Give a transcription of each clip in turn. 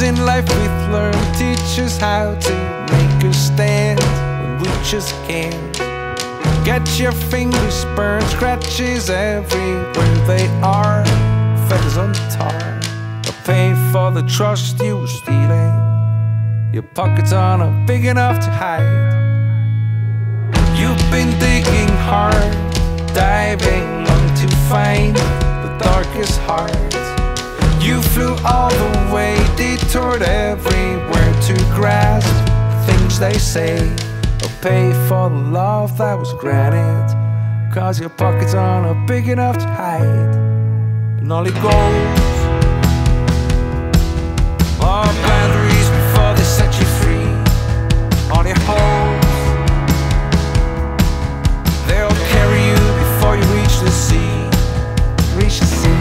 Cause in life we've learned, teach us how to make a stand when we just can't. Get your fingers burned, scratches everywhere they are, feathers on tar. Or pay for the trust you were stealing. Your pockets are not big enough to hide. You've been digging hard, diving long to find the darkest heart. You flew all the way, detoured everywhere to grasp things they say, or pay for the love that was granted. Cause your pockets are not big enough to hide. And all it goes are boundaries before they set you free. All your hopes, they'll carry you before you reach the sea. Reach the sea.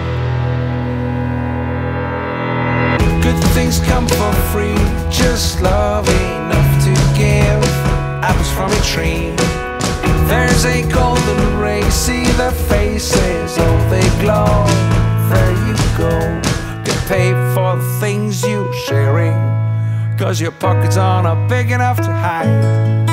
Good things come for free, just love enough to give. Apples from a tree. There's a golden ray, see their faces, oh they glow. There you go, get paid for the things you're sharing. Cause your pockets are not big enough to hide.